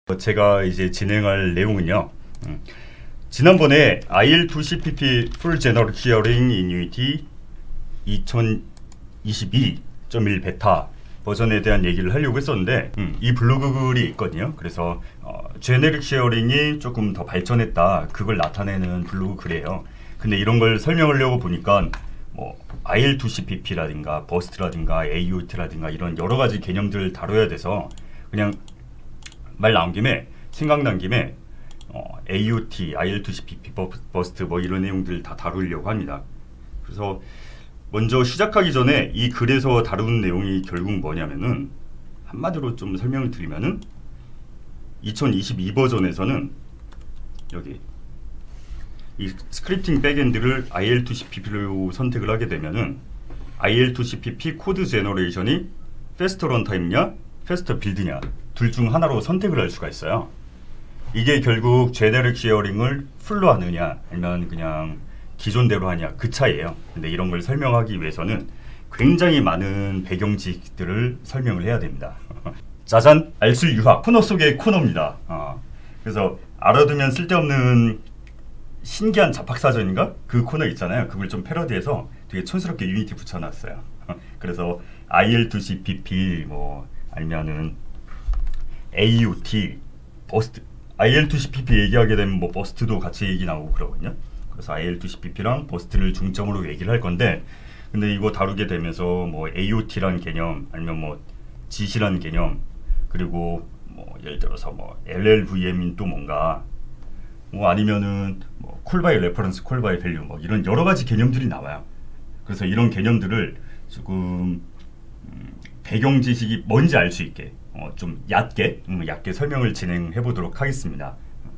제가 이제 진행할 내용은요. 지난번에 IL2CPP Full General Clearing in Unity 2022.1 베타 버전에 대한 얘기를 하려고 했었는데 이 블로그 글이 있거든요. 그래서 제네릭 쉐어링이 조금 더 발전했다, 그걸 나타내는 블로그 글이에요. 근데 이런 걸 설명하려고 보니까 뭐 IL2CPP라든가 버스트라든가 AOT라든가 이런 여러 가지 개념들을 다뤄야 돼서 그냥 말 나온 김에, 생각난 김에 AOT, IL2CPP, 버스트 뭐 이런 내용들 다 다루려고 합니다. 그래서 먼저 시작하기 전에 이 글에서 다루는 내용이 결국 뭐냐면은, 한마디로 좀 설명을 드리면은 2022 버전에서는 여기 이 스크립팅 백엔드를 IL2CPP로 선택을 하게 되면은 IL2CPP 코드 제너레이션이 패스터 런타임이냐 패스터 빌드냐 둘 중 하나로 선택을 할 수가 있어요. 이게 결국 제네릭 쉐어링을 풀로 하느냐 아니면 그냥 기존대로 하냐, 그 차이예요. 근데 이런 걸 설명하기 위해서는 굉장히 많은 배경 지식들을 설명을 해야 됩니다. 짜잔, 알술 유학 코너 속의 코너입니다. 그래서 알아두면 쓸데없는 신기한 잡학사전인가? 그 코너 있잖아요. 그걸 좀 패러디해서 되게 촌스럽게 유니티 붙여놨어요. 그래서 IL2CPP 뭐 아니면은 AOT, 버스트, IL2CPP 얘기하게 되면 뭐 버스트도 같이 얘기 나오고 그러거든요. 그래서 IL2CPP랑 버스트를 중점으로 얘기를 할 건데, 근데 이거 다루게 되면서 뭐 AOT라는 개념, 아니면 뭐 GC라는 개념, 그리고 뭐 예를 들어서 뭐 LLVM인 또 뭔가, 뭐 아니면은 뭐 콜바이 레퍼런스, 콜바이 밸류, 뭐 이런 여러 가지 개념들이 나와요. 그래서 이런 개념들을 조금 배경 지식이 뭔지 알 수 있게 좀 얕게 설명을 진행해 보도록 하겠습니다.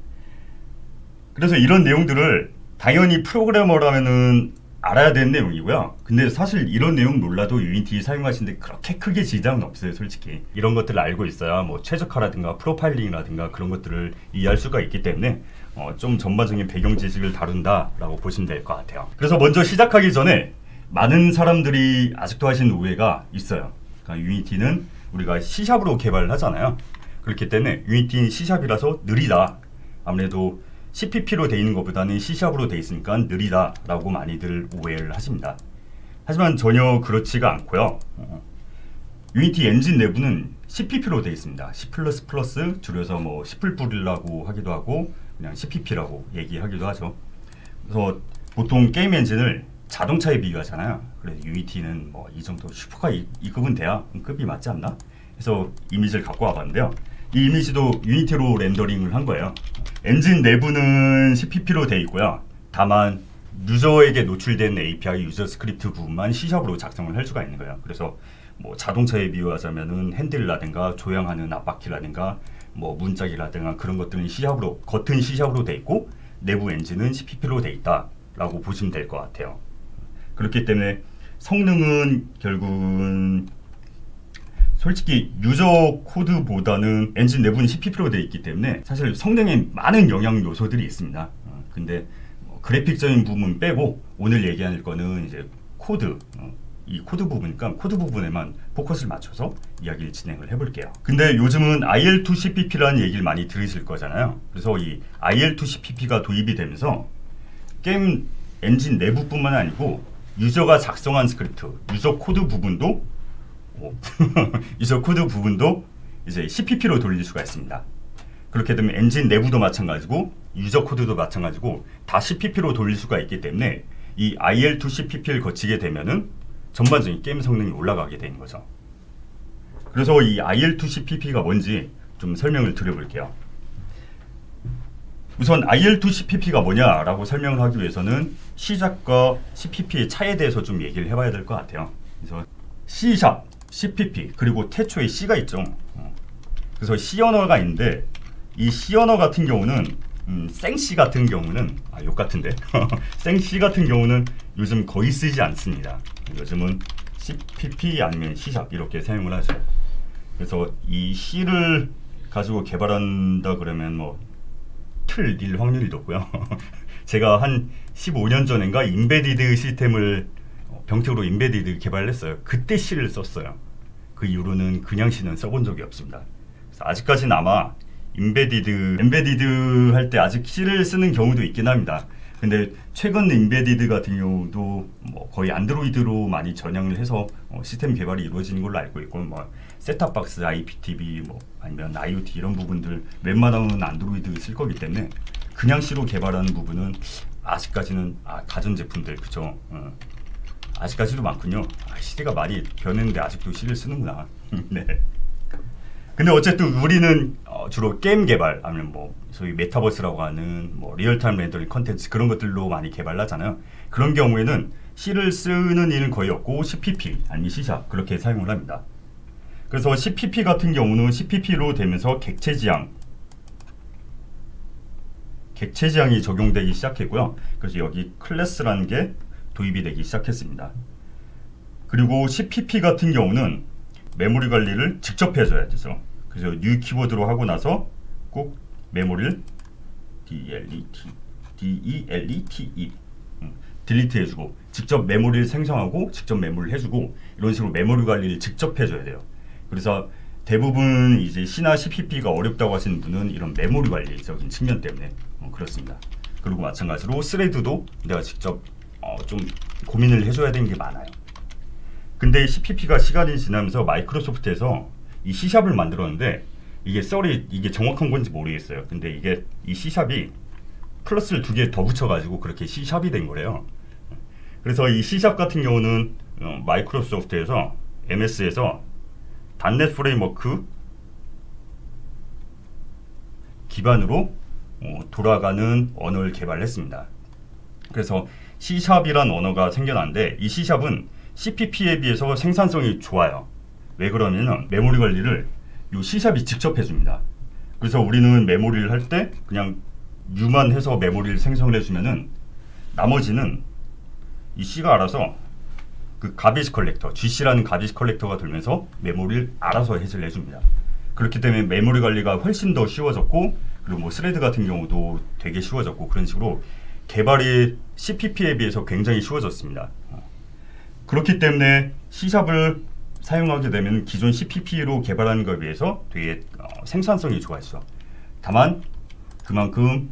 그래서 이런 내용들을 당연히 프로그래머라면은 알아야 되는 내용이고요. 근데 사실 이런 내용 몰라도 유니티 사용하시는데 그렇게 크게 지장은 없어요, 솔직히. 이런 것들을 알고 있어야 뭐 최적화라든가 프로파일링이라든가 그런 것들을 이해할 수가 있기 때문에 좀 전반적인 배경 지식을 다룬다라고 보시면 될 것 같아요. 그래서 먼저 시작하기 전에 많은 사람들이 아직도 하시는 오해가 있어요. 그러니까 유니티는 우리가 C샵으로 개발을 하잖아요. 그렇기 때문에 유니티는 C샵이라서 느리다, 아무래도 CPP로 돼 있는 것보다는 C샵으로 돼 있으니까 느리다 라고 많이들 오해를 하십니다. 하지만 전혀 그렇지가 않고요. 유니티 엔진 내부는 CPP로 돼 있습니다. C++ 줄여서 뭐 C++이라고 하기도 하고 그냥 CPP라고 얘기하기도 하죠. 그래서 보통 게임 엔진을 자동차에 비교하잖아요. 그래서 유니티는 뭐 이 정도 슈퍼카 이 급은 돼야 급이 맞지 않나? 그래서 이미지를 갖고 와봤는데요. 이 이미지도 유니티로 렌더링을 한 거예요. 엔진 내부는 CPP로 돼 있고요. 다만 유저에게 노출된 API 유저 스크립트 부분만 C샵으로 작성을 할 수가 있는 거예요. 그래서 뭐 자동차에 비유하자면은 핸들이라든가 조향하는 앞바퀴라든가 뭐 문짝이라든가 그런 것들은 C샵으로, 겉은 C샵으로 돼 있고 내부 엔진은 CPP로 돼 있다라고 보시면 될 것 같아요. 그렇기 때문에 성능은 결국은 솔직히 유저 코드보다는 엔진 내부는 CPP로 되어 있기 때문에 사실 성능에 많은 영향 요소들이 있습니다. 근데 그래픽적인 부분 빼고 오늘 얘기할 거는 이제 코드, 이 코드 부분이니까 코드 부분에만 포커스를 맞춰서 이야기를 진행을 해볼게요. 근데 요즘은 IL2CPP라는 얘기를 많이 들으실 거잖아요. 그래서 이 IL2CPP가 도입이 되면서 게임 엔진 내부뿐만 아니고 유저가 작성한 스크립트, 유저 코드 부분도 유저 코드 부분도 이제 CPP로 돌릴 수가 있습니다. 그렇게 되면 엔진 내부도 마찬가지고 유저 코드도 마찬가지고 다 CPP로 돌릴 수가 있기 때문에 이 IL2CPP를 거치게 되면은 전반적인 게임 성능이 올라가게 되는 거죠. 그래서 이 IL2CPP가 뭔지 좀 설명을 드려볼게요. 우선 IL2CPP가 뭐냐라고 설명을 하기 위해서는 C샵과 CPP의 차이에 대해서 좀 얘기를 해봐야 될 것 같아요. 그래서 C샵, CPP, 그리고 태초에 C가 있죠. 그래서 C 언어가 있는데 이 C 언어 같은 경우는 생C 같은 경우는 욕 같은데 생C 같은 경우는 요즘 거의 쓰지 않습니다. 요즘은 CPP 아니면 C샵 이렇게 사용을 하죠. 그래서 이 C를 가지고 개발한다 그러면 뭐 틀릴 확률이 높고요. 제가 한 15년 전인가 인베디드 시스템을 병택으로 인베디드 개발을 했어요. 그때 C를 썼어요. 그 이후로는 그냥 C는 써본 적이 없습니다. 그래서 아직까지는 아마 embedded 할 때 아직 C를 쓰는 경우도 있긴 합니다. 근데 최근 embedded 같은 경우도 뭐 거의 안드로이드로 많이 전향을 해서 시스템 개발이 이루어지는 걸로 알고 있고, 뭐 셋탑박스, IPTV, 뭐 아니면 IoT 이런 부분들 웬만하면 안드로이드 쓸 거기 때문에 그냥 C로 개발하는 부분은 아직까지는 가전제품들 그쵸. 아직까지도 많군요. 시대가 많이 변했는데 아직도 C를 쓰는구나. 네. 근데 어쨌든 우리는 주로 게임 개발 아니면 뭐 소위 메타버스라고 하는 뭐 리얼타임 렌더링 컨텐츠 그런 것들로 많이 개발하잖아요. 그런 경우에는 C를 쓰는 일은 거의 없고 CPP 아니면 C# 그렇게 사용을 합니다. 그래서 CPP 같은 경우는 CPP로 되면서 객체 지향이 적용되기 시작했고요. 그래서 여기 클래스라는 게 도입이 되기 시작했습니다. 그리고 CPP 같은 경우는 메모리 관리를 직접 해줘야 되죠. 그래서 new 키워드로 하고 나서 꼭 메모리를 delete 딜리트 해주고 직접 메모리를 생성하고 직접 메모리를 해주고 이런 식으로 메모리 관리를 직접 해줘야 돼요. 그래서 대부분 이제 C나 CPP가 어렵다고 하시는 분은 이런 메모리 관리적인 측면 때문에 그렇습니다. 그리고 마찬가지로 스레드도 내가 직접 좀 고민을 해줘야 되는 게 많아요. 근데 CPP가 시간이 지나면서 마이크로소프트에서 이 C샵을 만들었는데 이게 정확한 건지 모르겠어요. 근데 이게 이 C샵이 플러스를 2개 더 붙여가지고 그렇게 C샵이 된 거래요. 그래서 이 C샵 같은 경우는 마이크로소프트에서 MS에서 .NET 프레임워크 기반으로 돌아가는 언어를 개발했습니다. 그래서 C샵이란 언어가 생겨났는데 이 C샵은 CPP에 비해서 생산성이 좋아요. 왜 그러냐면 메모리 관리를 이 C샵이 직접 해줍니다. 그래서 우리는 메모리를 할 때 그냥 U만 해서 메모리를 생성을 해주면은 나머지는 이 C가 알아서 그 가비지 컬렉터, GC라는 가비지 컬렉터가 돌면서 메모리를 알아서 해제를 해줍니다. 그렇기 때문에 메모리 관리가 훨씬 더 쉬워졌고, 그리고 뭐 스레드 같은 경우도 되게 쉬워졌고, 그런 식으로 개발이 CPP에 비해서 굉장히 쉬워졌습니다. 그렇기 때문에 C샵을 사용하게 되면 기존 CPP로 개발하는 것에 비해서 되게 생산성이 좋아졌죠. 다만 그만큼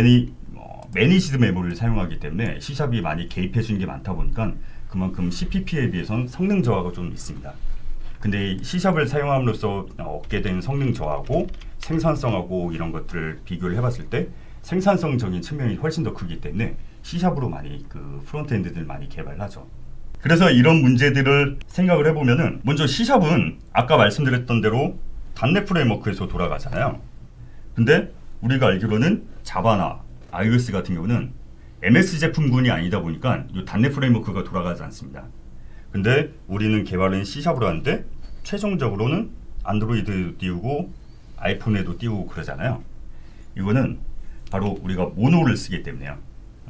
매니지드 메모리를 사용하기 때문에 C샵이 많이 개입해 주는 게 많다 보니까 그만큼 CPP에 비해서는 성능 저하가 좀 있습니다. 근데 C샵을 사용함으로써 얻게 된 성능 저하고 생산성하고 이런 것들을 비교를 해봤을 때 생산성적인 측면이 훨씬 더 크기 때문에 C샵으로 많이 그 프론트엔드들 많이 개발을 하죠. 그래서 이런 문제들을 생각을 해보면은 먼저 C샵은 아까 말씀드렸던 대로 .NET 프레임워크에서 돌아가잖아요. 근데 우리가 알기로는 자바나 iOS 같은 경우는 MS 제품군이 아니다 보니까 이 .NET 프레임워크가 돌아가지 않습니다. 근데 우리는 개발은 C샵으로 하는데 최종적으로는 안드로이드 띄우고 아이폰에도 띄우고 그러잖아요. 이거는 바로 우리가 모노를 쓰기 때문에요.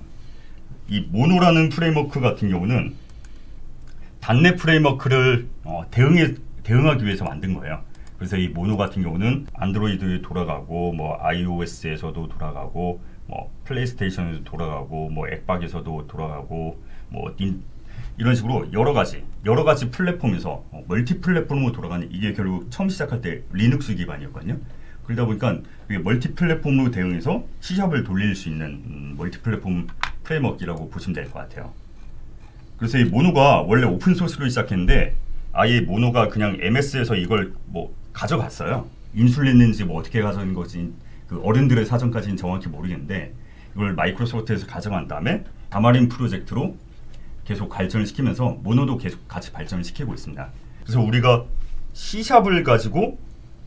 이 모노라는 프레임워크 같은 경우는 .NET 프레임워크를 대응하기 위해서 만든 거예요. 그래서 이 모노 같은 경우는 안드로이드에 돌아가고 뭐 iOS에서도 돌아가고 뭐 플레이스테이션에도 돌아가고 뭐 엑박에서도 돌아가고 뭐 이런 식으로 여러 가지 플랫폼에서 멀티 플랫폼으로 돌아가는, 이게 결국 처음 시작할 때 리눅스 기반이었거든요. 그러다 보니까 멀티 플랫폼으로 대응해서 C샵을 돌릴 수 있는 멀티 플랫폼 프레임워크라고 보시면 될 것 같아요. 그래서 이 모노가 원래 오픈 소스로 시작했는데 아예 모노가 그냥 MS에서 이걸 뭐 가져갔어요. 인수했는지 뭐 어떻게 가져간 거지 그 어른들의 사정까지는 정확히 모르겠는데 이걸 마이크로소프트에서 가져간 다음에 다마린 프로젝트로 계속 발전을 시키면서 모노도 계속 같이 발전을 시키고 있습니다. 그래서 우리가 C샵을 가지고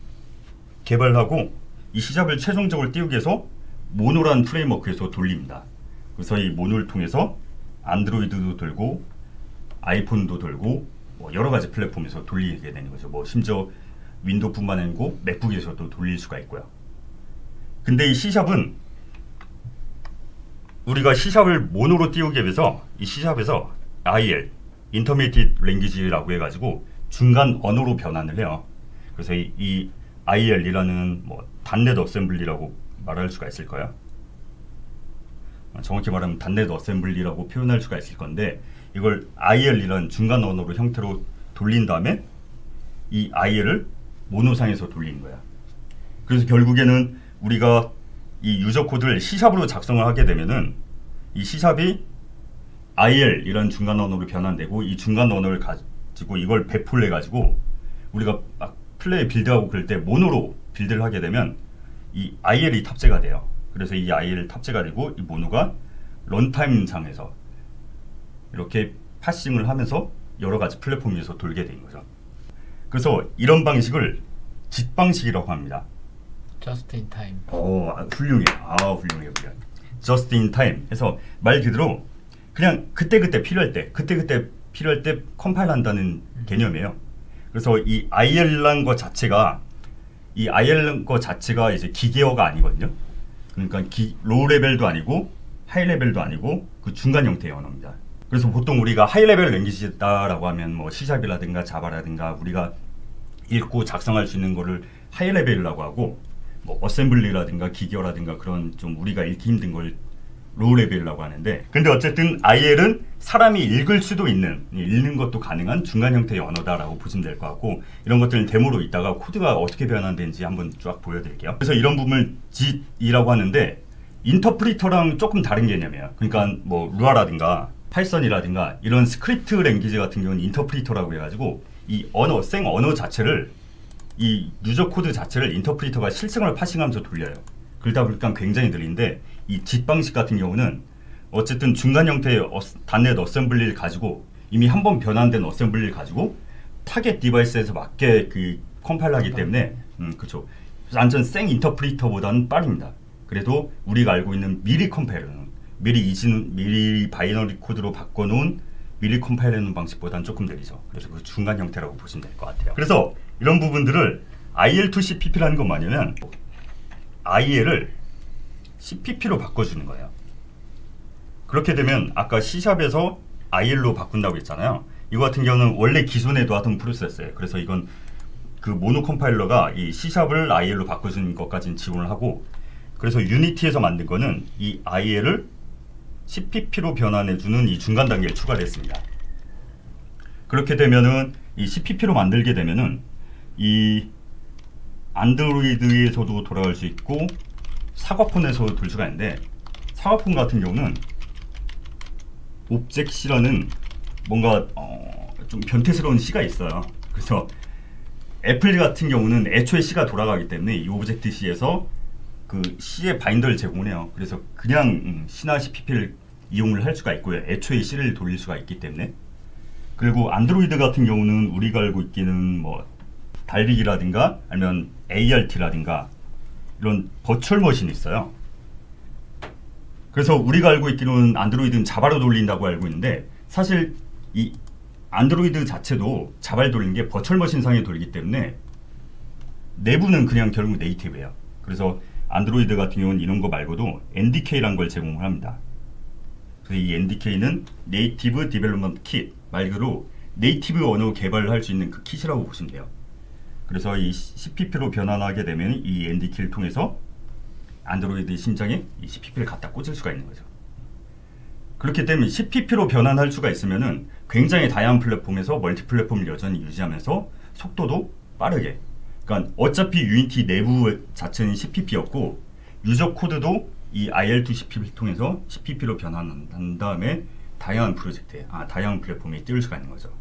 개발하고 이 C샵을 최종적으로 띄우기 위해서 모노라는 프레임워크에서 돌립니다. 그래서 이 모노를 통해서 안드로이드도 돌고 아이폰도 돌고 뭐 여러 가지 플랫폼에서 돌리게 되는 거죠. 뭐 심지어 윈도우뿐만 아니고 맥북에서도 돌릴 수가 있고요. 근데 이 C샵은 우리가 C샵을 모노로 띄우기 위해서 이 C샵에서 IL, Intermediate Language라고 해가지고 중간 언어로 변환을 해요. 그래서 이 IL이라는 뭐 .NET 어셈블리라고 말할 수가 있을 거예요. 정확히 말하면 .NET 어셈블리라고 표현할 수가 있을 건데 이걸 IL이라는 중간 언어로 형태로 돌린 다음에 이 IL을 모노상에서 돌리는 거야. 그래서 결국에는 우리가 이 유저 코드를 C샵으로 작성을 하게 되면은 이 C샵이 IL이라는 중간 언어로 변환되고 이 중간 언어를 가지고 이걸 배포를 해가지고 우리가 막 플레이 빌드하고 그럴 때 모노로 빌드를 하게 되면 이 IL이 탑재가 돼요. 그래서 이 IL 탑재가 되고 이 모노가 런타임 상에서 이렇게 파싱을 하면서 여러 가지 플랫폼 위에서 돌게 되는 거죠. 그래서 이런 방식을 JIT 방식이라고 합니다. Just in time. 훌륭해. 훌륭해. Just in time 해서 말 그대로 그냥 그때그때 필요할 때 컴파일 한다는 개념이에요. 그래서 이 IL이라는 것 자체가 이제 기계어가 아니거든요. 그러니까 로우 레벨도 아니고 하이 레벨도 아니고 그 중간 형태의 언어입니다. 그래서 보통 우리가 하이 레벨 랭귀지다라고 하면 뭐 C샵이라든가 자바라든가 우리가 읽고 작성할 수 있는 거를 하이 레벨이라고 하고 뭐 어셈블리라든가 기계어라든가 그런 좀 우리가 읽기 힘든 걸 로우 레벨이라고 하는데, 근데 어쨌든 IL은 사람이 읽을 수도 있는, 읽는 것도 가능한 중간 형태의 언어다라고 보시면 될 것 같고, 이런 것들은 데모로 있다가 코드가 어떻게 변환되는지 한번 쫙 보여드릴게요. 그래서 이런 부분을 JIT이라고 하는데 인터프리터랑 조금 다른 개념이에요. 그러니까 뭐 루아라든가 파이썬이라든가 이런 스크립트 랭귀지 같은 경우는 인터프리터라고 해가지고 이 언어, 생 언어 자체를, 이 유저 코드 자체를 인터프리터가 실생활 파싱하면서 돌려요. 그러다 보니까 굉장히 느린데, 이 JIT 방식 같은 경우는 어쨌든 중간 형태의 단넷 어셈블리를 가지고 이미 한번 변환된 어셈블리를 가지고 타겟 디바이스에서 맞게 그 컴파일을 하기 때문에 그렇죠. 완전 생 인터프리터보다는 빠릅니다. 그래도 우리가 알고 있는 미리 컴파일러는 미리 바이너리 코드로 바꿔놓은 미리 컴파일하는 방식보다는 조금 느리죠. 그래서 그 중간 형태라고 보시면 될 것 같아요. 그래서 이런 부분들을 IL to CPP라는 건 뭐냐면 IL을 CPP로 바꿔주는 거예요. 그렇게 되면 아까 C샵에서 IL로 바꾼다고 했잖아요. 이거 같은 경우는 원래 기존에도 하던 프로세스예요. 그래서 이건 그 모노 컴파일러가 이 C샵을 IL로 바꿔주는 것까지는 지원을 하고, 그래서 유니티에서 만든 거는 이 IL을 CPP로 변환해주는 이 중간 단계를 추가를 했습니다. 그렇게 되면은 이 CPP로 만들게 되면은 이 안드로이드에서도 돌아갈 수 있고 사과폰에서도 돌 수가 있는데, 사과폰 같은 경우는 옵젝C라는 뭔가 좀 변태스러운 C가 있어요. 그래서 애플 같은 경우는 애초에 C가 돌아가기 때문에 이 오브젝트-C에서 그 C의 바인더를 제공해요. 그래서 그냥 C나 CPP를 이용을 할 수가 있고요. 애초에 C를 돌릴 수가 있기 때문에. 그리고 안드로이드 같은 경우는 우리가 알고 있기는 뭐 달빅이라든가 아니면 ART라든가 이런 버추얼 머신이 있어요. 그래서 우리가 알고 있기로는 안드로이드는 자바로 돌린다고 알고 있는데, 사실 이 안드로이드 자체도 자바를 돌리는 게 버추얼 머신 상에 돌리기 때문에 내부는 그냥 결국 네이티브예요. 그래서 안드로이드 같은 경우는 이런 거 말고도 NDK라는 걸 제공을 합니다. 그래서 이 NDK는 네이티브 디벨롭먼트 킷, 말 그대로 네이티브 언어 개발을 할 수 있는 그 킷이라고 보시면 돼요. 그래서 이 CPP로 변환하게 되면 이 NDK를 통해서 안드로이드 심장에 이 CPP를 갖다 꽂을 수가 있는 거죠. 그렇기 때문에 CPP로 변환할 수가 있으면은 굉장히 다양한 플랫폼에서 멀티 플랫폼을 여전히 유지하면서 속도도 빠르게, 그러니까 어차피 유니티 내부 자체는 CPP였고 유저 코드도 이 IL2CPP를 통해서 CPP로 변환한 다음에 다양한 프로젝트에, 다양한 플랫폼에 띄울 수가 있는 거죠.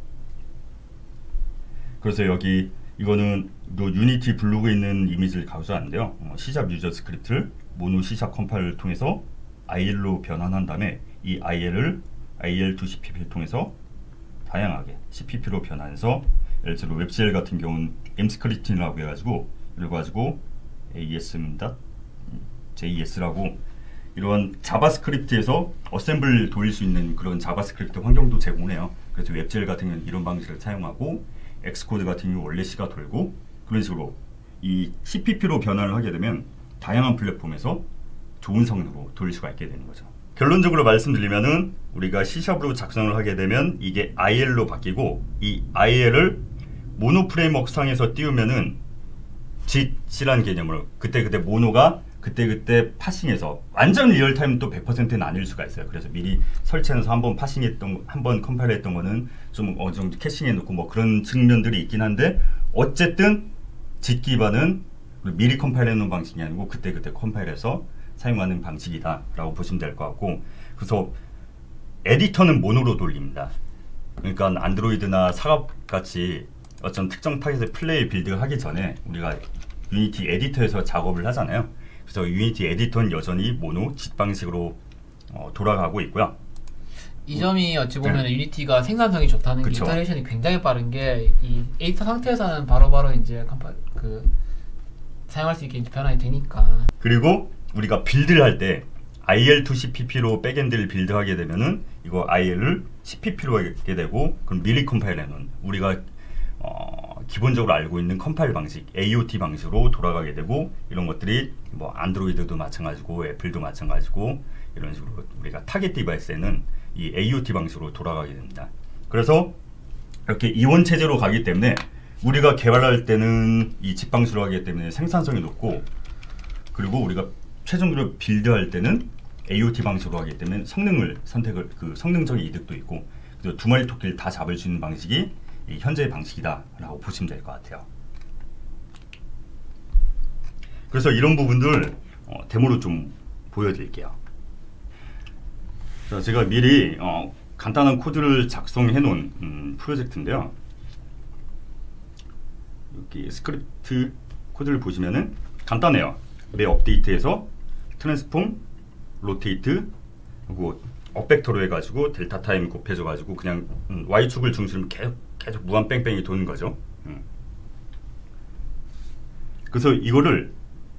그래서 여기 이거는 유니티 블로그에 있는 이미지를 가져왔는데요. C샵 유저 스크립트를 모노 C샵 컴파일을 통해서 IL로 변환한 다음에 이 IL을 IL2CPP를 통해서 다양하게 CPP로 변환해서, 예를 들어 웹GL 같은 경우는 mScripting이라고 해가지고 AS.JS라고 이런 자바스크립트에서 어셈블 돌릴 수 있는 그런 자바스크립트 환경도 제공해요. 그래서 웹GL 같은 경우는 이런 방식을 사용하고, 엑스코드 같은 경우 원래 C가 돌고, 그런 식으로 이 CPP로 변환을 하게 되면 다양한 플랫폼에서 좋은 성능으로 돌릴 수가 있게 되는 거죠. 결론적으로 말씀드리면은 우리가 C샵으로 작성을 하게 되면 이게 IL로 바뀌고, 이 IL을 모노 프레임워크 상에서 띄우면은 JIT이라는 개념으로 그때그때 모노가 그때그때 파싱해서 완전 리얼타임 또 100%는 아닐 수가 있어요. 그래서 미리 설치해서 한번 파싱했던, 한번 컴파일 했던 거는 좀 어느 정도 캐싱해 놓고 뭐 그런 측면들이 있긴 한데, 어쨌든 JIT 기반은 미리 컴파일해 놓은 방식이 아니고 그때그때 컴파일해서 사용하는 방식이다라고 보시면 될 것 같고, 그래서 에디터는 모노로 돌립니다. 그러니까 안드로이드나 사갑같이 어떤 특정 타겟의 플레이 빌드를 하기 전에 우리가 유니티 에디터에서 작업을 하잖아요. 그래서 유니티 에디터는 여전히 모노 짓 방식으로 돌아가고 있고요. 이 점이 어찌 보면 유니티가 생산성이 좋다는 게, 그쵸. 인스탈레이션이 굉장히 빠른 게 이 에디터 상태에서는 바로바로 이제 사용할 수 있게 변환이 되니까. 그리고 우리가 빌드를 할 때 IL2CPP로 백엔드를 빌드하게 되면은 이거 IL을 CPP로 하게 되고, 그럼 미리 컴파일해놓은 우리가 기본적으로 알고 있는 컴파일 방식 AOT 방식으로 돌아가게 되고, 이런 것들이 뭐 안드로이드도 마찬가지고 애플도 마찬가지고 이런 식으로 우리가 타겟 디바이스에는 이 AOT 방식으로 돌아가게 됩니다. 그래서 이렇게 이원 체제로 가기 때문에 우리가 개발할 때는 이 집 방식으로 하기 때문에 생산성이 높고, 그리고 우리가 최종적으로 빌드할 때는 AOT 방식으로 하기 때문에 성능적인 이득도 있고, 그래서 두 마리 토끼를 다 잡을 수 있는 방식이 이 현재의 방식이다라고 보시면 될 것 같아요. 그래서 이런 부분들 데모로 좀 보여드릴게요. 자, 제가 미리 간단한 코드를 작성해 놓은 프로젝트인데요. 여기 스크립트 코드를 보시면은 간단해요. 매 업데이트에서 트랜스폼, 로테이트, 그리고 업벡터로 해가지고 델타 타임 곱해줘가지고 그냥 Y축을 중심으로 계속 무한 뺑뺑이 도는 거죠. 그래서 이거를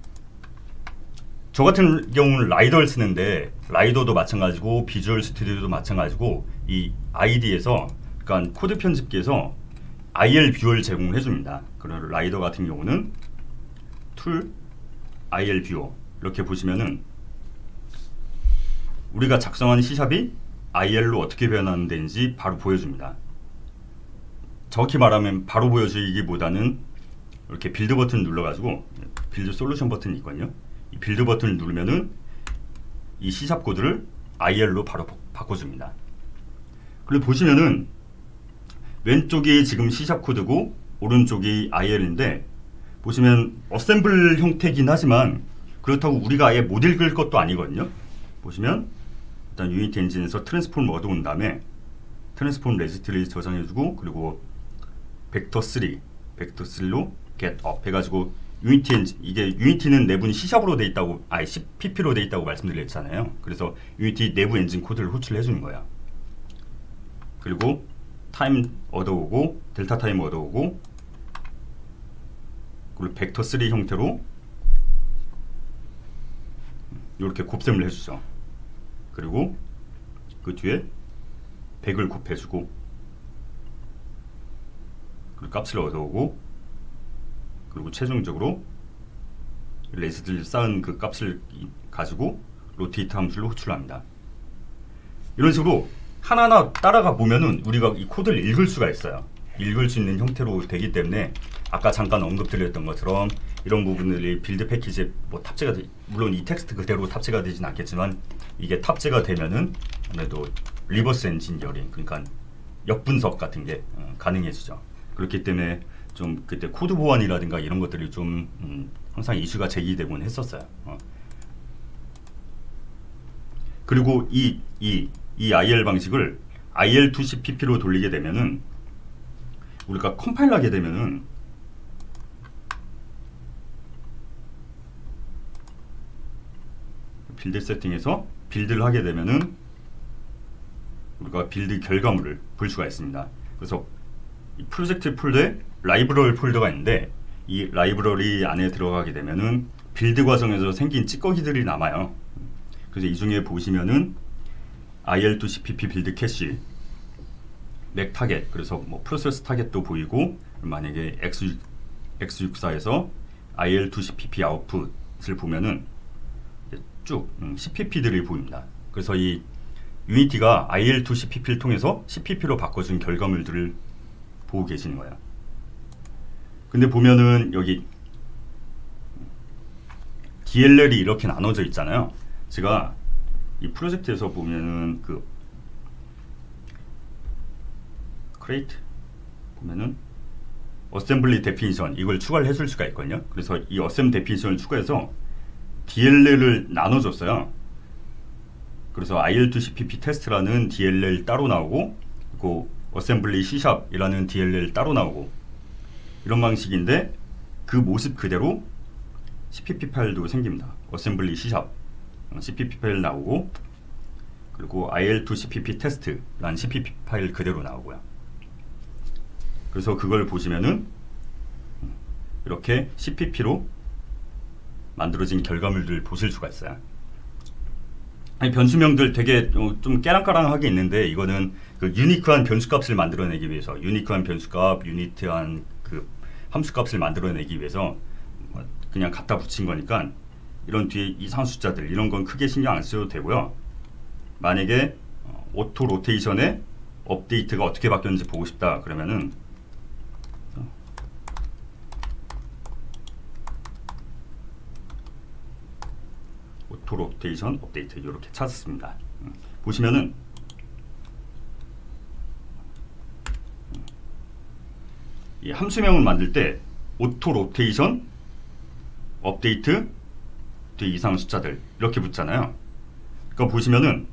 저 같은 경우는 라이더를 쓰는데, 라이더도 마찬가지고 비주얼 스튜디오도 마찬가지고 이 ID에서, 그러니까 코드 편집기에서 IL 뷰어를 제공을 해줍니다. 그리고 라이더 같은 경우는 툴 IL 뷰어 이렇게 보시면은 우리가 작성한 C샵이 IL로 어떻게 변하는 데인지 바로 보여줍니다. 정확히 말하면 바로 보여주기보다는 이렇게 빌드 버튼 눌러가지고, 빌드 솔루션 버튼이 있거든요. 이 빌드 버튼을 누르면은 이 C샵 코드를 IL로 바로 바꿔줍니다. 그리고 보시면은 왼쪽이 지금 C샵 코드고 오른쪽이 IL인데, 보시면 어셈블 형태긴 하지만 그렇다고 우리가 아예 못 읽을 것도 아니거든요. 보시면 일단 유니티 엔진에서 트랜스폼 얻어온 다음에 트랜스폼 레지스트를 저장해주고, 그리고 벡터3로 get up 해가지고 유니티 엔진, 이게 유니티는 내부는 C샵으로 돼 있다고, CPP로 돼 있다고 말씀드렸잖아요. 그래서 유니티 내부 엔진 코드를 호출해 주는 거야. 그리고 타임 얻어오고 델타 타임 얻어오고, 그리고 벡터3 형태로 이렇게 곱셈을 해주죠. 그리고 그 뒤에 100을 곱해주고, 그리고 값을 얻어오고, 그리고 최종적으로 레지스트를 쌓은 그 값을 가지고 로테이트 함수를 호출합니다. 이런 식으로 하나하나 따라가 보면은 우리가 이 코드를 읽을 수가 있어요. 읽을 수 있는 형태로 되기 때문에 아까 잠깐 언급드렸던 것처럼 이런 부분들이 빌드 패키지에 뭐 탑재가 물론 이 텍스트 그대로 탑재가 되진 않겠지만, 이게 탑재가 되면은 아무래도 리버스 엔지니어링, 그러니까 역분석 같은 게 가능해지죠. 그렇기 때문에 좀 그때 코드 보안이라든가 이런 것들이 좀 항상 이슈가 제기되곤 했었어요. 그리고 이 IL 방식을 IL2CPP로 돌리게 되면은, 우리가 컴파일하게 되면은 빌드 세팅에서 빌드를 하게 되면은 우리가 빌드 결과물을 볼 수가 있습니다. 그래서 이 프로젝트 폴더에 라이브러리 폴더가 있는데, 이 라이브러리 안에 들어가게 되면은 빌드 과정에서 생긴 찌꺼기들이 남아요. 그래서 이 중에 보시면은 IL2CPP 빌드 캐시, 맥 타겟, 그래서 뭐 프로세스 타겟도 보이고, 만약에 X64에서 IL2CPP 아웃풋을 보면은 쭉 CPP들이 보입니다. 그래서 이 유니티가 IL2CPP를 통해서 CPP로 바꿔준 결과물들을 보고 계시는 거예요. 근데 보면은 여기 DLL이 이렇게 나눠져 있잖아요. 제가 이 프로젝트에서 보면은 그 크레이트 보면은 어셈블리 데피니션 이걸 추가를 해줄 수가 있거든요. 그래서 이 어셈 데피니션을 추가해서 DLL을 나눠줬어요. 그래서 IL2CPP 테스트라는 DLL 따로 나오고, 그 어셈블리 C샵이라는 DLL 따로 나오고, 이런 방식인데 그 모습 그대로 CPP 파일도 생깁니다. 어셈블리 C샵 CPP 파일 나오고, 그리고 IL2CPP 테스트라는 CPP 파일 그대로 나오고요. 그래서 그걸 보시면은 이렇게 CPP로 만들어진 결과물들 보실 수가 있어요. 아니, 변수명들 되게 좀 깨랑까랑하게 있는데, 이거는 그 유니크한 변수값을 만들어내기 위해서, 유니크한 변수값, 유니트한 그 함수값을 만들어내기 위해서 그냥 갖다 붙인 거니까 이런 뒤에 이상한 숫자들 이런 건 크게 신경 안 써도 되고요. 만약에 오토 로테이션의 업데이트가 어떻게 바뀌었는지 보고 싶다 그러면은 오토 로테이션 업데이트 이렇게 찾았습니다. 보시면은 이 함수명을 만들 때 오토 로테이션 업데이트 뒤에 이상한 숫자들 이렇게 붙잖아요. 그러니까 보시면은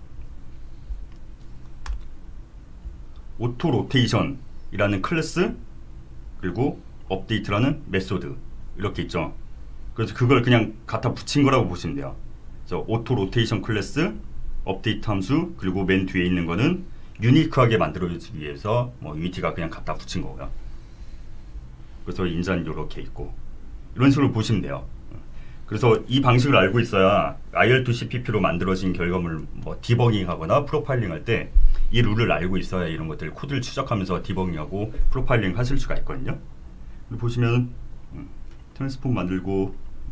오토 로테이션이라는 클래스 그리고 업데이트라는 메소드 이렇게 있죠. 그래서 그걸 그냥 갖다 붙인 거라고 보시면 돼요. 그래서 오토 로테이션 클래스, 업데이트 함수, 그리고 맨 뒤에 있는 거는 유니크하게 만들어주기 위해서 뭐 유니티가 그냥 갖다 붙인 거고요. 그래서 인자는 이렇게 있고 이런 식으로 보시면 돼요. 그래서 이 방식을 알고 있어야 IL2CPP로 만들어진 결과물 뭐 디버깅하거나 프로파일링 할 때 이 룰을 알고 있어야 이런 것들 코드를 추적하면서 디버깅하고 프로파일링 하실 수가 있거든요. 보시면 트랜스폼 만들고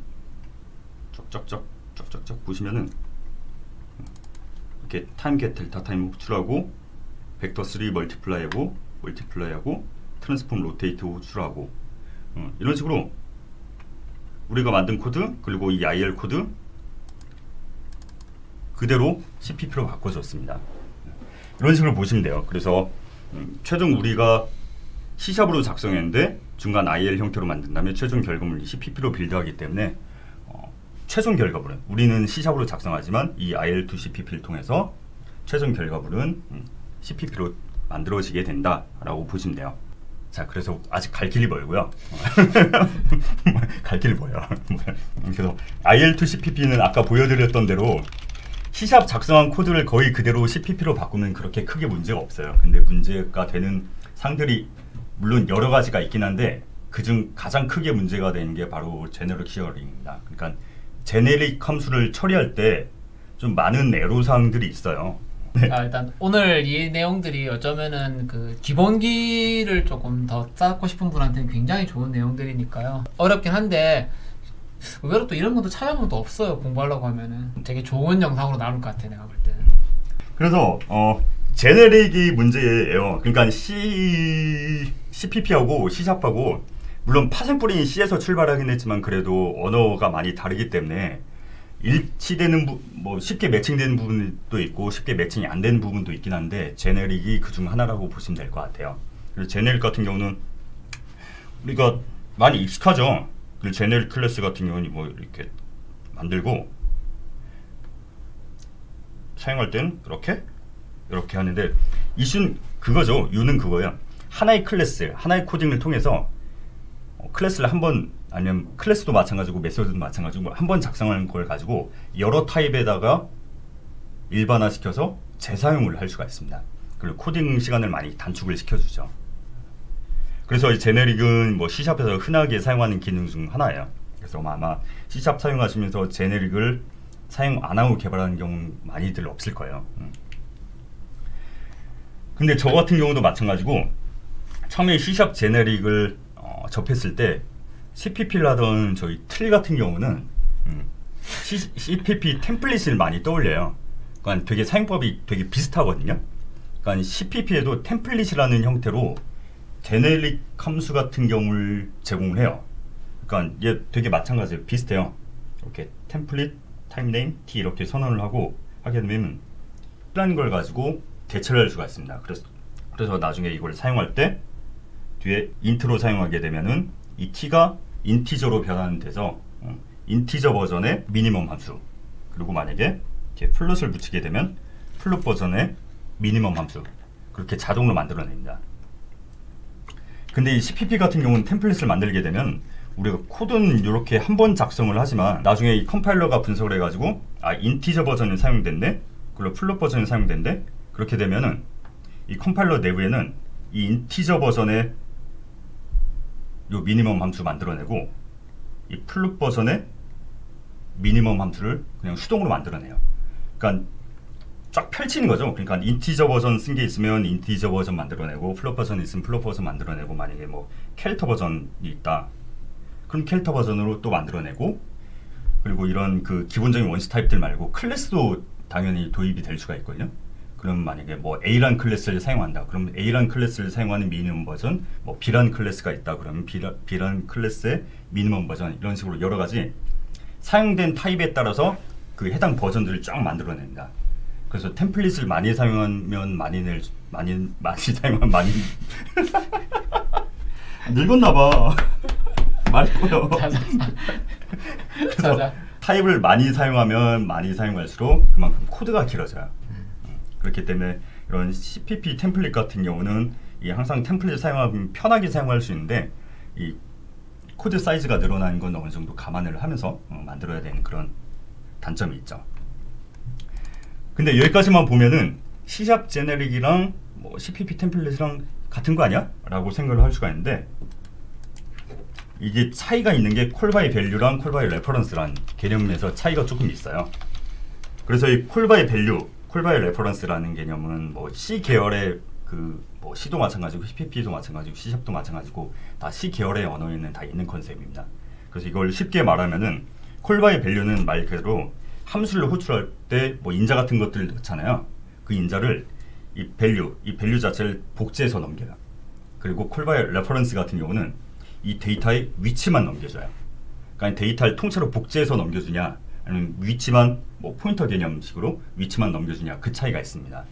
쩍쩍쩍 보시면은 이렇게 타임 겟 델타 타임 호출하고 벡터 3 멀티플라이하고 트랜스폼 로테이트 호출하고 이런 식으로 우리가 만든 코드 그리고 이 IL 코드 그대로 CPP로 바꿔줬습니다. 이런 식으로 보시면 돼요. 그래서 최종 우리가 C샵으로 작성했는데 중간 IL 형태로 만든 다음에 최종 결과물이 CPP로 빌드하기 때문에 최종 결과물은 우리는 C샵으로 작성하지만 이 IL2CPP를 통해서 최종 결과물은 CPP로 만들어지게 된다라고 보시면 돼요. 자, 그래서 아직 갈 길이 멀고요. 갈 길이 멀어요. 그래서 IL2CPP는 아까 보여드렸던 대로 C샵 작성한 코드를 거의 그대로 CPP로 바꾸면 그렇게 크게 문제가 없어요. 근데 문제가 되는 상들이 물론 여러 가지가 있긴 한데 그중 가장 크게 문제가 되는 게 바로 제네릭 시어링입니다. 그러니까 제네릭 함수를 처리할 때 좀 많은 애로사항들이 있어요. 일단 오늘 이 내용들이 어쩌면은 그 기본기를 조금 더 쌓고 싶은 분한테는 굉장히 좋은 내용들이니까요. 어렵긴 한데 의외로 또 이런 것도 찾아보면 또 없어요. 공부하려고 하면은 되게 좋은 영상으로 나올 것 같아 내가 볼 때는. 그래서 제네릭이 문제예요. 그러니까 CPP하고 C샵하고 물론 파생뿌리인 C에서 출발하긴 했지만 그래도 언어가 많이 다르기 때문에 일치되는 뭐 쉽게 매칭되는 부분도 있고 쉽게 매칭이 안 되는 부분도 있긴 한데 제네릭이 그중 하나라고 보시면 될 것 같아요. 그래서 제네릭 같은 경우는 우리가 많이 익숙하죠. 그 제네릭 클래스 같은 경우는 뭐 이렇게 만들고 사용할 때는 이렇게 하는데 이슈는 그거죠. U는 그거예요. 하나의 클래스, 하나의 코딩을 통해서 클래스를 한번 아니면 클래스도 마찬가지고 메소드도 마찬가지고 한번 작성하는 걸 가지고 여러 타입에다가 일반화시켜서 재사용을 할 수가 있습니다. 그리고 코딩 시간을 많이 단축을 시켜주죠. 그래서 이 제네릭은 뭐 C샵에서 흔하게 사용하는 기능 중 하나예요. 그래서 아마 C샵 사용하시면서 제네릭을 사용 안 하고 개발하는 경우 많이들 없을 거예요. 근데 저 같은 경우도 마찬가지고 처음에 C샵 제네릭을 접했을 때 CPP를 하던 저희 틀 같은 경우는 CPP 템플릿을 많이 떠올려요. 그러니까 되게 사용법이 되게 비슷하거든요. 그러니까 CPP에도 템플릿이라는 형태로 제네릭 함수 같은 경우를 제공을 해요. 그러니까 얘 되게 마찬가지예요. 비슷해요. 이렇게 템플릿, 타임네임, t 이렇게 선언을 하고 하게 되면 이라는 걸 가지고 대체를 할 수가 있습니다. 그래서 나중에 이걸 사용할 때 뒤에 int로 사용하게 되면은 이 t가 인티저로 변환돼서 인티저 버전의 미니멈 함수, 그리고 만약에 이렇게 플롯을 붙이게 되면 플롯 버전의 미니멈 함수, 그렇게 자동으로 만들어냅니다. 근데 이 CPP 같은 경우는 템플릿을 만들게 되면 우리가 코드는 이렇게 한 번 작성을 하지만 나중에 이 컴파일러가 분석을 해가지고 인티저 버전이 사용된대, 그리고 플롯 버전이 사용된대. 그렇게 되면은 이 컴파일러 내부에는 이 인티저 버전의 요 미니멈 함수 만들어내고 이 플롯 버전의 미니멈 함수를 그냥 수동으로 만들어내요. 그러니까 쫙 펼치는 거죠. 그러니까 인티저 버전 쓴 게 있으면 인티저 버전 만들어내고, 플롯 버전이 있으면 플롯 버전 만들어내고, 만약에 뭐 캐릭터 버전이 있다 그럼 캐릭터 버전으로 또 만들어내고, 그리고 이런 그 기본적인 원시 타입들 말고 클래스도 당연히 도입이 될 수가 있거든요. 그럼 만약에 뭐 A란 클래스를 사용한다 그럼 A란 클래스를 사용하는 미니멈 버전, 뭐 B란 클래스가 있다 그러면 B란 클래스의 미니멈 버전, 이런 식으로 여러 가지 사용된 타입에 따라서 그 해당 버전들을 쫙 만들어낸다. 그래서 템플릿을 많이 사용하면 많이 사용하면 많이 늙었나봐. 말고요. 그래서 타입을 많이 사용하면 많이 사용할수록 그만큼 코드가 길어져요. 그렇기 때문에 이런 CPP 템플릿 같은 경우는 항상 템플릿을 사용하면 편하게 사용할 수 있는데 이 코드 사이즈가 늘어나는 건 어느 정도 감안을 하면서 만들어야 되는 그런 단점이 있죠. 근데 여기까지만 보면은 C# 제네릭이랑 뭐 CPP 템플릿이랑 같은 거 아니야? 라고 생각을 할 수가 있는데, 이게 차이가 있는 게 콜바이 밸류랑 콜바이 레퍼런스란 개념에서 차이가 조금 있어요. 그래서 이 콜바이 밸류, 콜바이 레퍼런스라는 개념은 뭐 C 계열의 뭐 C도 마찬가지고 CPP도 마찬가지고 C#도 마찬가지고 다 C 계열의 언어에는 다 있는 컨셉입니다. 그래서 이걸 쉽게 말하면은 콜바이 밸류는 말 그대로 함수를 호출할 때 뭐 인자 같은 것들을 넣잖아요. 그 인자를 이 밸류 자체를 복제해서 넘겨요. 그리고 콜바이 레퍼런스 같은 경우는 이 데이터의 위치만 넘겨줘요. 그러니까 데이터를 통째로 복제해서 넘겨주냐, 아니면 위치만 뭐 포인터 개념식으로 위치만 넘겨주냐, 그 차이가 있습니다.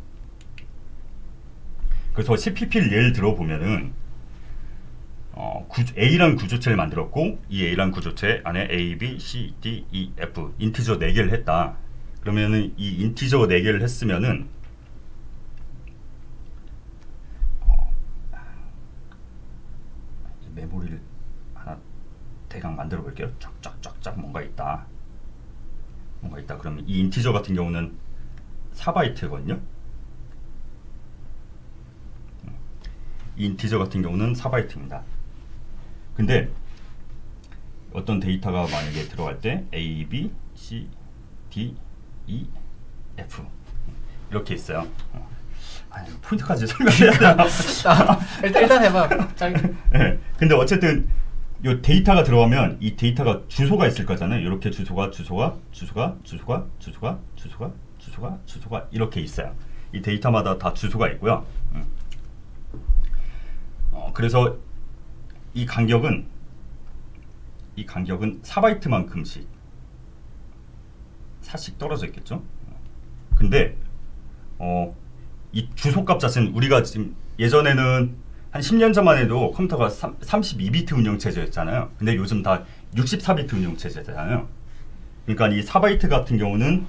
그래서 CPP를 예를 들어 보면은 A란 구조체를 만들었고 이 A란 구조체 안에 A, B, C, D, E, F 인티저 4개를 했다. 그러면은 이 인티저 4개를 했으면은 메모리를 하나 대강 만들어 볼게요. 쫙쫙쫙쫙 뭔가 있다. 그러면 이 인티저 같은 경우는 4바이트거든요. 이 인티저 같은 경우는 4바이트입니다. 근데 어떤 데이터가 만약에 들어갈 때 A, B, C, D, E, F 이렇게 있어요. 포인트까지 설명해야 되나? 일단 해봐. 네, 근데 어쨌든 이 데이터가 들어가면 이 데이터가 주소가 있을 거잖아요. 이렇게 주소가 이렇게 있어요. 이 데이터마다 다 주소가 있고요. 그래서 이 간격은 4바이트만큼씩 4씩 떨어져 있겠죠. 근데 이 주소값 자체는 우리가 지금 예전에는 한 10년 전만 해도 컴퓨터가 32비트 운영체제였잖아요. 근데 요즘 다 64비트 운영체제잖아요. 그러니까 이 4바이트 같은 경우는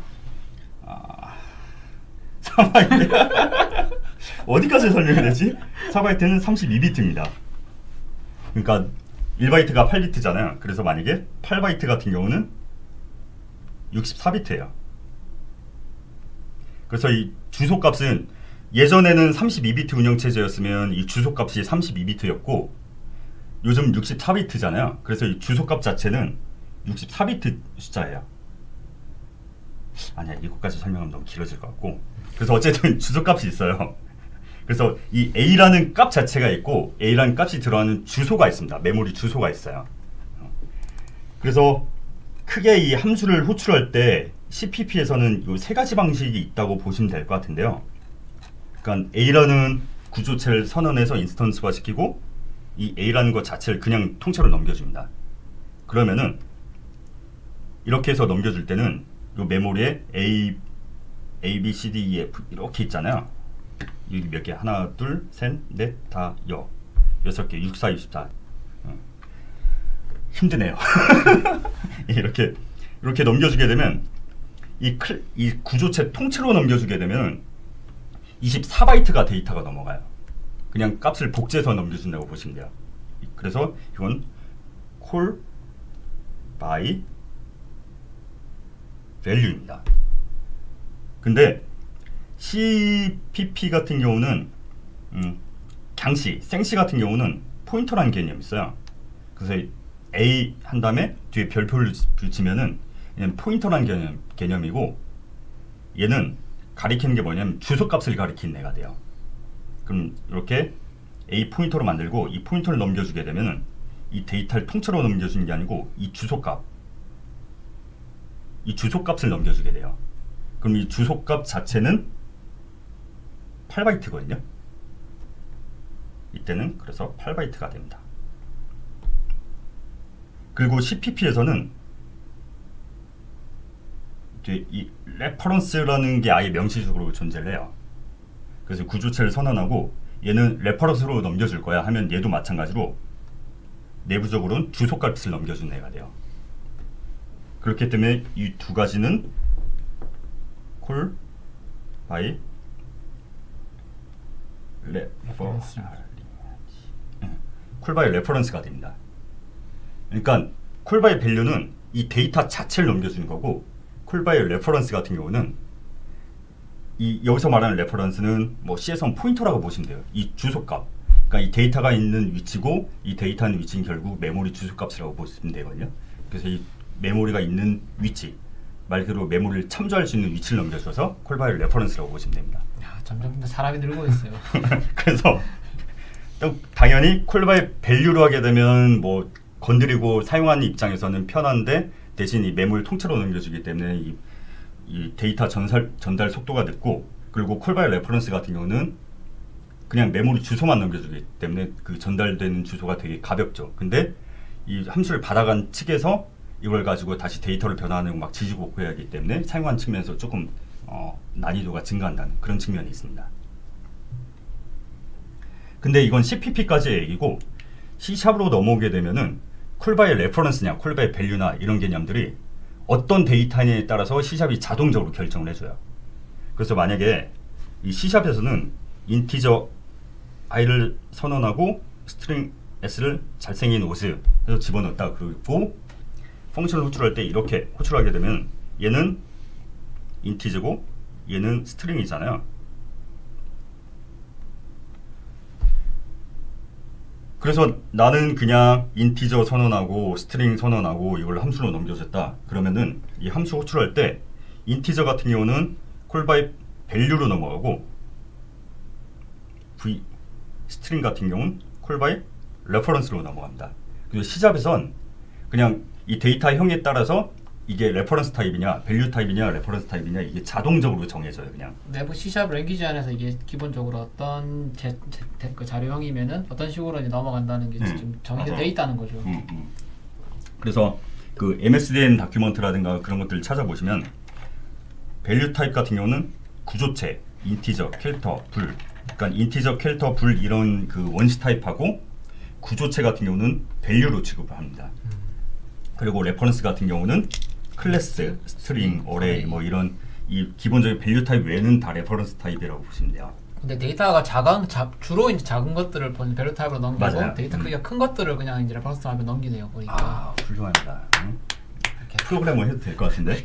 4바이트 어디까지 설명해야 되지? 4바이트는 32비트입니다. 그러니까 1바이트가 8비트잖아요. 그래서 만약에 8바이트 같은 경우는 64비트예요. 그래서 이 주소값은 예전에는 32비트 운영체제였으면 이 주소값이 32비트였고 요즘 64비트잖아요. 그래서 이 주소값 자체는 64비트 숫자예요. 아니야, 이것까지 설명하면 너무 길어질 것 같고, 그래서 어쨌든 주소값이 있어요. 그래서 이 A라는 값 자체가 있고 A라는 값이 들어가는 주소가 있습니다. 메모리 주소가 있어요. 그래서 크게 이 함수를 호출할 때 CPP에서는 이 세 가지 방식이 있다고 보시면 될 것 같은데요. 그러니까 A라는 구조체를 선언해서 인스턴스화 시키고 이 A라는 것 자체를 그냥 통째로 넘겨줍니다. 그러면은 이렇게 해서 넘겨줄 때는 이 메모리에 A, B, C, D, E, F 이렇게 있잖아요. 여기 몇 개? 하나, 둘, 셋, 넷, 다, 여. 6개 64, 64. 힘드네요. 이렇게 넘겨주게 되면 이 구조체 통째로 넘겨주게 되면 24바이트가 데이터가 넘어가요. 그냥 값을 복제해서 넘겨준다고 보시면 돼요. 그래서 이건 call by value입니다. 근데 CPP 같은 경우는 강시, 생시 같은 경우는 포인터라는 개념이 있어요. 그래서 A 한 다음에 뒤에 별표를 붙이면은 얘는 포인터라는 개념이고, 얘는 가리키는 게 뭐냐면 주소값을 가리키는 애가 돼요. 그럼 이렇게 A 포인터로 만들고 이 포인터를 넘겨주게 되면은 이 데이터를 통째로 넘겨주는 게 아니고 이 주소값을 넘겨주게 돼요. 그럼 이 주소값 자체는 8바이트거든요. 이때는 그래서 8바이트가 됩니다. 그리고 CPP에서는 이제 이 레퍼런스라는 게 아예 명시적으로 존재를 해요. 그래서 구조체를 선언하고 얘는 레퍼런스로 넘겨줄 거야 하면 얘도 마찬가지로 내부적으로는 주소값을 넘겨주는 애가 돼요. 그렇기 때문에 이 두 가지는 call by reference가 됩니다. 그러니까 call by value는 이 데이터 자체를 넘겨주는 거고, call by reference 같은 경우는 여기서 말하는 레퍼런스는 뭐 CS원 포인터라고 보시면 돼요. 이 주소값, 그러니까 이 데이터가 있는 위치고 이 데이터는 위치는 결국 메모리 주소값이라고 보시면 되거든요. 그래서 이 메모리가 있는 위치, 말 그대로 메모리를 참조할 수 있는 위치를 넘겨줘서 call by reference라고 보시면 됩니다. 야, 점점 사람이 늘고 있어요. 그래서 또 당연히 call by value로 하게 되면 뭐 건드리고 사용하는 입장에서는 편한데, 대신 이 메모리를 통째로 넘겨주기 때문에 이 데이터 전달 속도가 늦고, 그리고 call by reference 같은 경우는 그냥 메모리 주소만 넘겨주기 때문에 그 전달되는 주소가 되게 가볍죠. 근데 이 함수를 받아간 측에서 이걸 가지고 다시 데이터를 변화하는 막 지지고 해야 하기 때문에 사용하는 측면에서 조금 난이도가 증가한다는 그런 측면이 있습니다. 근데 이건 CPP까지의 얘기고, C샵으로 넘어오게 되면은 call by reference냐 call by value나 이런 개념들이 어떤 데이터냐에 따라서 C샵이 자동적으로 결정을 해줘요. 그래서 만약에 이 C샵에서는 인티저 i를 선언하고 스트링 s를 잘생긴 옷을 해서 집어넣었다 그러고, 펑션을 호출할 때 이렇게 호출하게 되면 얘는 인티저고 얘는 스트링이잖아요. 그래서 나는 그냥 인티저 선언하고 스트링 선언하고 이걸 함수로 넘겨줬다 그러면은 이 함수 호출할 때 인티저 같은 경우는 call by value로 넘어가고, 스트링 같은 경우는 call by reference로 넘어갑니다. 그리고 C샵에선 그냥 이 데이터형에 따라서 이게 레퍼런스 타입이냐 밸류 타입이냐 레퍼런스 타입이냐 이게 자동적으로 정해져요. 그냥 내부 C# 랭귀지 안에서 이게 기본적으로 어떤 그 자료형이면은 어떤 식으로 이제 넘어간다는 게 지금 정해져 있다는 거죠. 그래서 그 MSDN 다큐먼트라든가 그런 것들을 찾아보시면 밸류 타입 같은 경우는 구조체, 인티저, 캐릭터, 불, 그러니까 인티저, 캐릭터, 불 이런 그 원시 타입하고, 구조체 같은 경우는 밸류로 취급을 합니다. 그리고 레퍼런스 같은 경우는 클래스, 스트링, 어레이 뭐 이런 이 기본적인 밸류 타입 외에는 다 레퍼런스 타입이라고 보시면 돼요. 근데 데이터가 주로 이제 작은 것들을 밸류 타입으로 넘기고, 맞아요. 데이터 크기가 큰 것들을 그냥 이제 레퍼런스 타입으로 넘기네요. 보니까. 아, 훌륭합니다. 프로그래머 해도 될 것 같은데?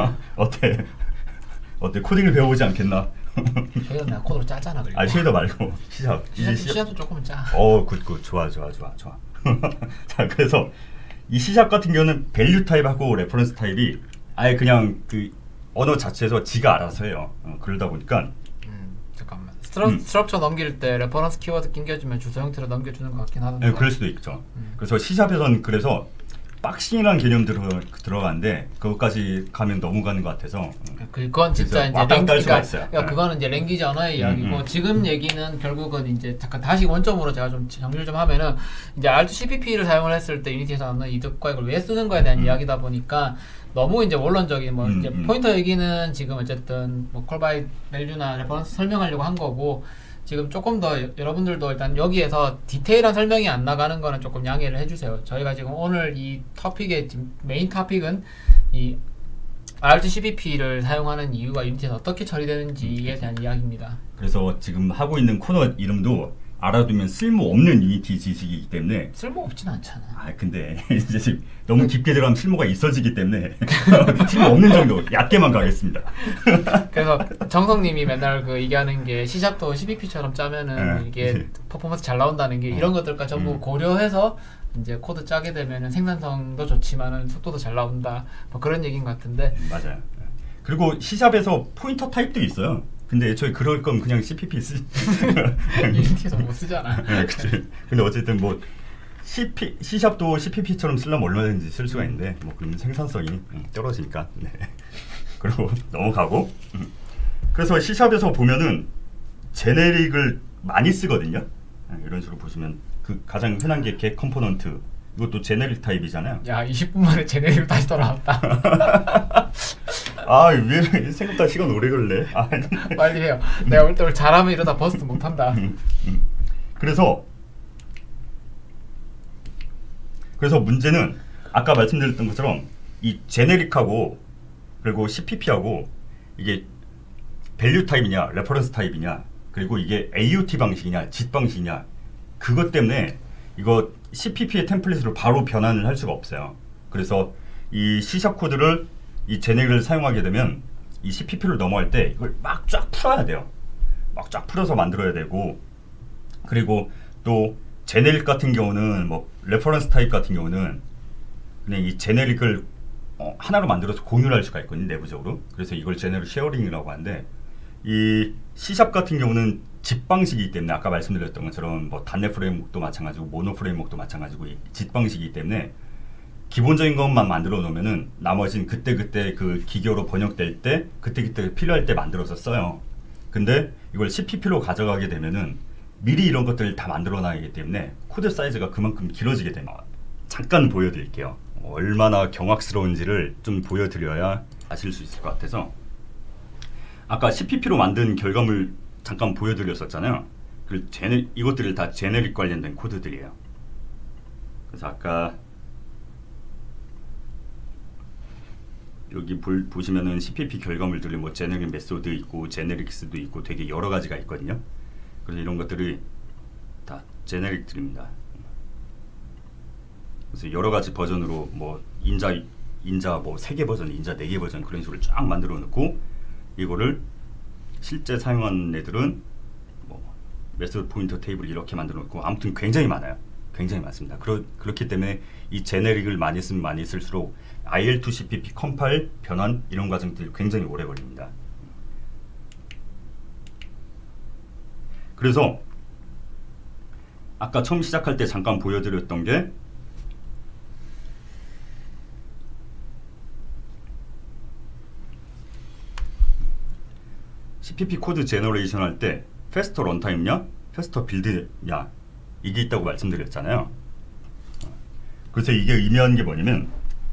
어때? 코딩을 배워보지 않겠나? 쉐이더 내가 코드로 짜잖아. 아, 쉐이더 말고 C샵. C샵도 조금 짜. 굿. 좋아. 자, 그래서 이 C샵 같은 경우는 밸류 타입하고 레퍼런스 타입이 아예 그냥 그 언어 자체에서 지가 알아서 해요. 그러다 보니까 잠깐만. 스트럭처 넘길 때 레퍼런스 키워드 낑겨주면 주소 형태로 넘겨주는 것 같긴 하던데. 네, 그럴 수도 있죠. 그래서 C샵에서는 그래서 박싱이라는 개념 들어가는데 그것까지 가면 너무 가는 것 같아서 그건 진짜 이제 그러니까 그거는 이제 랭귀지 언어의 이야기고, 지금 얘기는 결국은 이제 잠깐 다시 원점으로 제가 좀 정리를 좀 하면은 이제 R2CPP를 사용을 했을 때 유니티에서는 이득과 이걸 왜 쓰는 거에 대한 이야기다 보니까 너무 이제 원론적인 뭐 이제 포인터 얘기는 지금 어쨌든 뭐 콜 바이 밸류나 레퍼런스 설명하려고 한 거고, 지금 조금 더 여러분들도 일단 여기에서 디테일한 설명이 안 나가는 거는 조금 양해를 해주세요. 저희가 지금 오늘 이 토픽의 지금 메인 토픽은 이 RTCPP를 사용하는 이유가 유니티에서 어떻게 처리되는지에 대한 이야기입니다. 그래서 지금 하고 있는 코너 이름도 알아두면 쓸모없는 유니티 지식이기 때문에 쓸모없진 않잖아. 근데 이제 지금 너무 깊게 들어가면 쓸모가 있어지기 때문에 쓸모없는 정도 얕게만 가겠습니다. 그래서 정성님이 맨날 그 얘기하는 게 C샵도 CPP처럼 짜면은 이게 퍼포먼스 잘 나온다는 게 이런 것들까지 전부 고려해서 이제 코드 짜게 되면은 생산성도 좋지만은 속도도 잘 나온다. 뭐 그런 얘기인 것 같은데. 맞아요. 그리고 C샵에서 포인터 타입도 있어요. 근데 애초에 그럴 거면 그냥 CPP 쓰지. 유니티에서 못 쓰잖아. 네, 그치. 근데 어쨌든 뭐 C샵도 CPP처럼 쓰려면 얼마든지 쓸 수가 있는데 뭐 그러면 생산성이 떨어지니까. 네. 그리고 넘어가고. 그래서 C샵에서 보면은 제네릭을 많이 쓰거든요. 이런 식으로 보시면 그 가장 흔한 게 get 컴포넌트. 이것도 제네릭 타입이잖아요. 야, 20분 만에 제네릭 다시 돌아왔다. 왜 생각보다 시간 오래 걸래? 빨리 해요. 내가 올 때 잘하면 이러다 버스트 못한다. 그래서 문제는 아까 말씀드렸던 것처럼 이 제네릭하고 그리고 CPP하고 이게 밸류 타입이냐 레퍼런스 타입이냐 그리고 이게 AUT 방식이냐 JIT 방식이냐 그것 때문에 이거 CPP의 템플릿으로 바로 변환을 할 수가 없어요. 그래서 이 C샵 코드를 이 제네릭을 사용하게 되면 이 CPP를 넘어갈 때 이걸 막 쫙 풀어야 돼요. 막 쫙 풀어서 만들어야 되고 그리고 또 제네릭 같은 경우는 뭐 레퍼런스 타입 같은 경우는 그냥 이 제네릭을 하나로 만들어서 공유를 할 수가 있거든요. 내부적으로. 그래서 이걸 제네릭 쉐어링이라고 하는데 이 C샵 같은 경우는 JIT 방식이기 때문에 아까 말씀드렸던 것처럼 뭐 단넷 프레임워크도 마찬가지고 모노 프레임워크도 마찬가지고 이 JIT 방식이기 때문에 기본적인 것만 만들어 놓으면은 나머지는 그때그때 그 기계로 번역될 때 그때그때 필요할 때 만들어서 써요. 근데 이걸 CPP로 가져가게 되면은 미리 이런 것들을 다 만들어 놔야기 때문에 코드 사이즈가 그만큼 길어지게 됩니다. 잠깐 보여드릴게요. 얼마나 경악스러운지를 좀 보여드려야 아실 수 있을 것 같아서 아까 CPP로 만든 결과물 잠깐 보여드렸었잖아요. 이것들을 다 제네릭 관련된 코드들이에요. 그래서 아까 여기 보시면은 CPP 결과물들이 뭐 제네릭 메소드 있고 제네릭스도 있고 되게 여러 가지가 있거든요. 그래서 이런 것들이 다 제네릭들입니다. 그래서 여러 가지 버전으로 뭐 인자 뭐 3개 버전, 인자 4개 버전 그런 식으로 쫙 만들어 놓고 이거를 실제 사용하는 애들은 뭐 메소드 포인터 테이블 이렇게 만들어 놓고 아무튼 굉장히 많아요. 굉장히 많습니다. 그렇기 때문에 이 제네릭을 많이 쓰면 많이 쓸수록 IL2CPP 컴파일, 변환 이런 과정들이 굉장히 오래 걸립니다. 그래서 아까 처음 시작할 때 잠깐 보여드렸던 게 CPP 코드 제너레이션 할 때 패스터 런타임이냐 패스터 빌드냐 이게 있다고 말씀드렸잖아요. 그래서 이게 의미하는 게 뭐냐면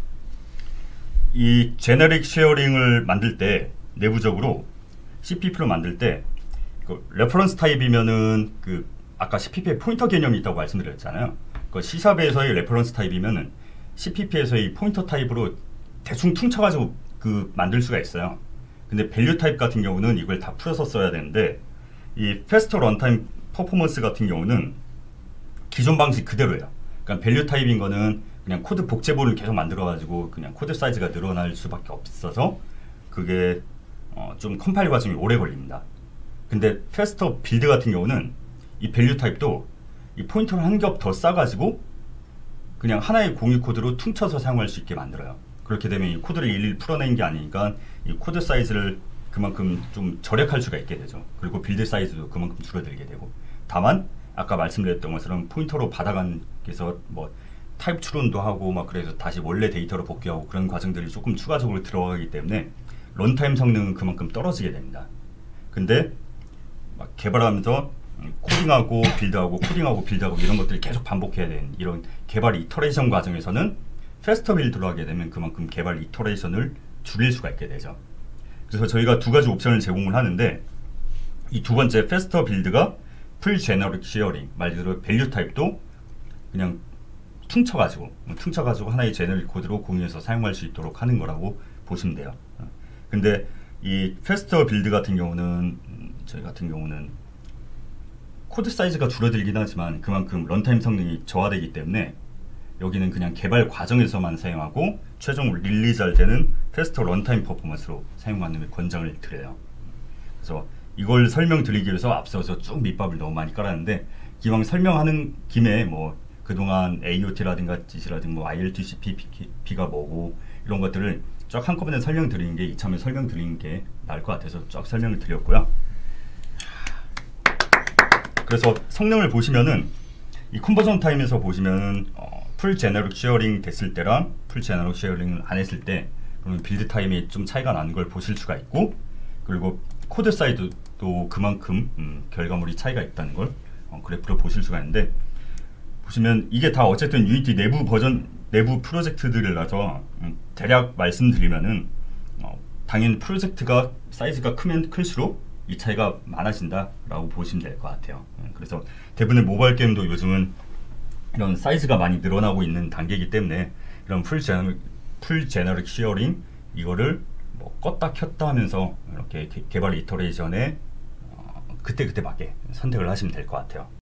이 제너릭 쉐어링을 만들 때 내부적으로 CPP로 만들 때 그 레퍼런스 타입이면은 그 아까 CPP의 포인터 개념이 있다고 말씀드렸잖아요. 그 C샵에서의 레퍼런스 타입이면은 CPP에서의 포인터 타입으로 대충 퉁쳐가지고 그 만들 수가 있어요. 근데 밸류 타입 같은 경우는 이걸 다 풀어서 써야 되는데 이 패스터 런타임 퍼포먼스 같은 경우는 기존 방식 그대로예요. 그러니까 밸류 타입인 거는 그냥 코드 복제본을 계속 만들어가지고 그냥 코드 사이즈가 늘어날 수밖에 없어서 그게 좀 컴파일 과정이 오래 걸립니다. 근데 패스터 빌드 같은 경우는 이 밸류 타입도 이 포인터를 한 겹 더 싸가지고 그냥 하나의 공유 코드로 퉁쳐서 사용할 수 있게 만들어요. 그렇게 되면 이 코드를 일일이 풀어낸 게 아니니까 이 코드 사이즈를 그만큼 좀 절약할 수가 있게 되죠. 그리고 빌드 사이즈도 그만큼 줄어들게 되고 다만 아까 말씀드렸던 것처럼 포인터로 받아가면서 뭐 타입 추론도 하고 막 그래서 다시 원래 데이터로 복귀하고 그런 과정들이 조금 추가적으로 들어가기 때문에 런타임 성능은 그만큼 떨어지게 됩니다. 근데 막 개발하면서 코딩하고 빌드하고 코딩하고 빌드하고 이런 것들을 계속 반복해야 되는 이런 개발 이터레이션 과정에서는 패스터 빌드로 하게 되면 그만큼 개발 이터레이션을 줄일 수가 있게 되죠. 그래서 저희가 두 가지 옵션을 제공을 하는데 이 두 번째 패스터 빌드가 풀 제너릭 쉐어링, 말 그대로 밸류 타입도 그냥 퉁쳐가지고 하나의 제너릭 코드로 공유해서 사용할 수 있도록 하는 거라고 보시면 돼요. 근데 이 페스터 빌드 같은 경우는 저희 같은 경우는 코드 사이즈가 줄어들긴 하지만 그만큼 런타임 성능이 저하되기 때문에 여기는 그냥 개발 과정에서만 사용하고 최종 릴리즈 할 때는 페스터 런타임 퍼포먼스로 사용하는 걸 권장을 드려요. 그래서 이걸 설명드리기 위해서 앞서서 쭉 밑밥을 너무 많이 깔았는데 기왕 설명하는 김에 뭐 그동안 AOT라든가 GC라든가 뭐 ILTCP가 뭐고 이런 것들을 쫙 한꺼번에 설명드리는 게 이참에 설명드리는 게 나을 것 같아서 쫙 설명을 드렸고요. 그래서 성능을 보시면은 이 컨버전 타임에서 보시면은 풀 제너릭 쉐어링 됐을 때랑 풀 제너릭 쉐어링을 안 했을 때 그러면 빌드 타임이 좀 차이가 나는 걸 보실 수가 있고, 그리고 코드 사이즈도 그만큼 결과물이 차이가 있다는 걸 그래프로 보실 수가 있는데, 보시면 이게 다 어쨌든 유니티 내부 프로젝트들이라서 대략 말씀드리면은 당연히 프로젝트가 사이즈가 크면 클수록 이 차이가 많아진다라고 보시면 될 것 같아요. 그래서 대부분의 모바일 게임도 요즘은 이런 사이즈가 많이 늘어나고 있는 단계이기 때문에 이런 풀 제너릭 쉐어링 이거를 뭐 껐다 켰다 하면서 이렇게 개발 이터레이션에 그때 맞게 선택을 하시면 될 것 같아요.